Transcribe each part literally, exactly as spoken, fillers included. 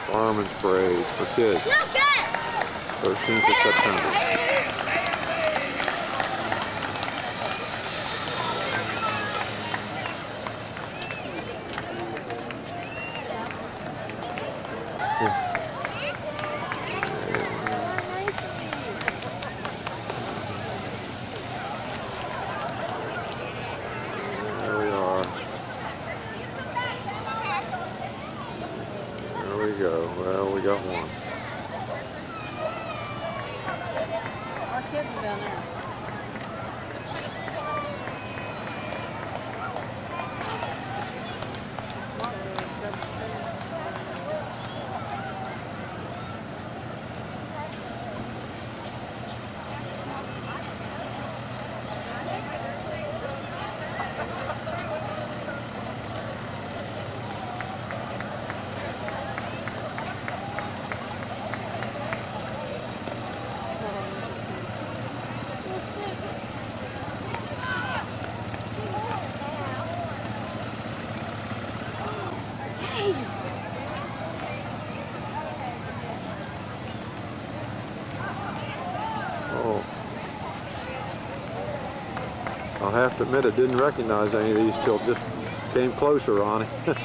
Fireman's Parade for kids. thirteenth of September. There we are. There we go. Well, we got one. Our kids are down there. Oh. I'll have to admit I didn't recognize any of these till it just came closer, Ronnie.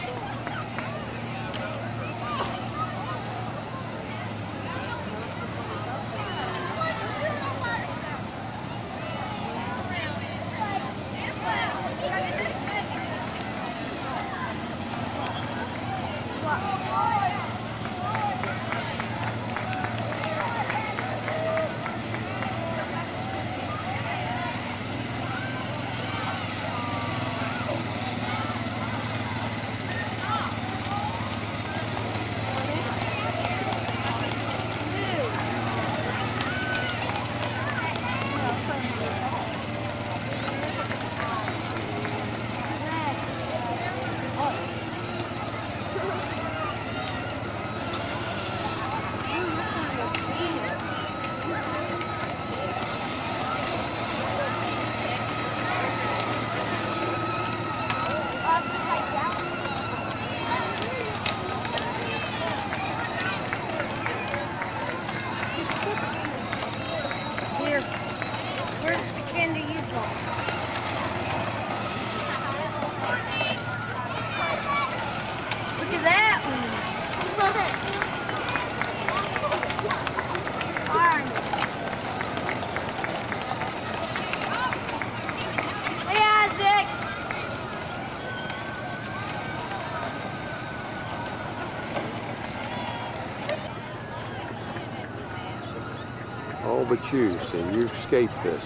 Oh, but you, see, you've escaped this.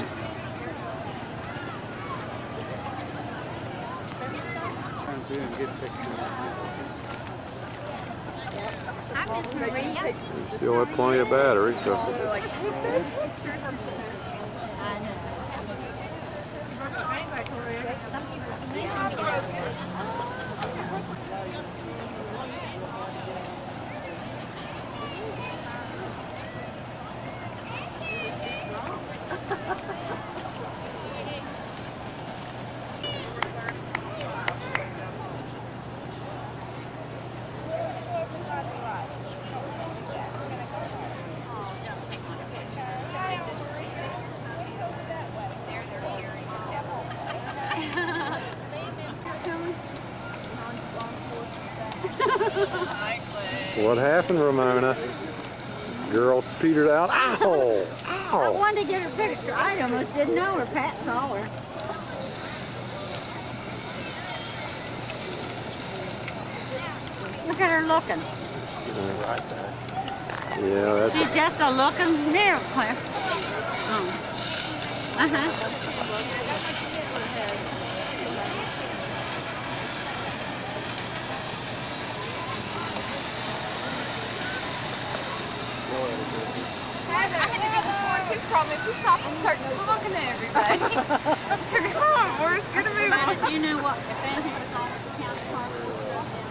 You still have plenty of battery, so. What happened, Ramona? Girl petered out. Ow! Ow! I wanted to get her picture. I almost didn't know her. Pat saw her. Look at her looking. Right there. Yeah, that's. She's just a looking there, Claire. Oh. Uh huh. His problem is he stops and starts talking to everybody. So come on, where's good to move on? Did you know what? If anything was on the county park, there was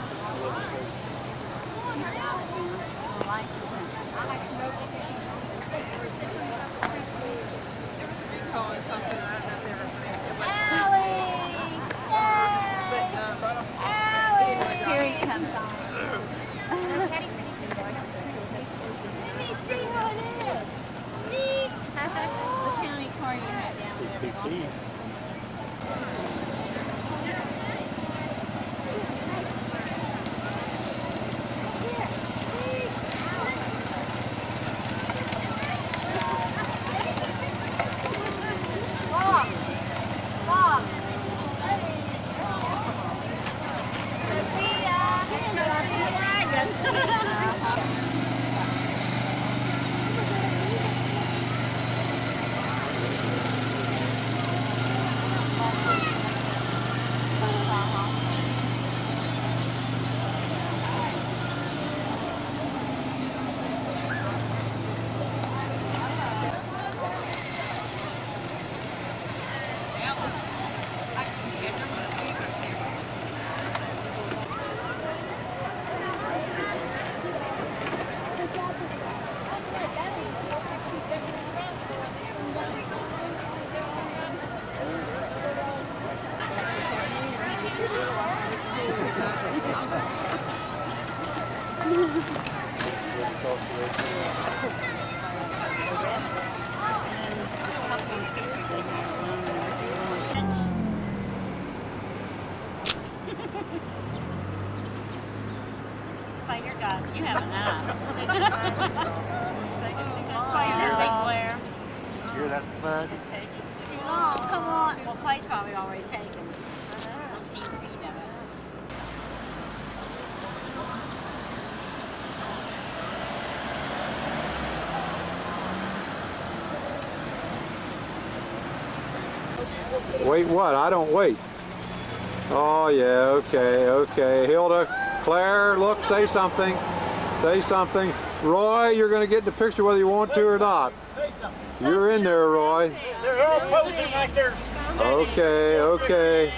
a recall or something. I don't know if they were Allie! But, um, Allie! Here he comes. Play your God. You have enough. Places they Claire. Hear that thud? It's taking too long. Come on. Well, Clay's probably already taken fifteen feet of it. Wait what? I don't wait. Oh yeah, okay, okay. Hilda, Claire, look, say something. Say something. Roy, you're going to get in the picture whether you want to or not. Say something. You're in there, Roy. They're all posing like they're Okay, okay.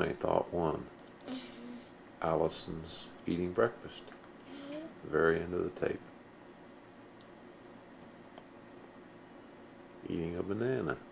only thought one. Allison's eating breakfast. The very end of the tape. Eating a banana.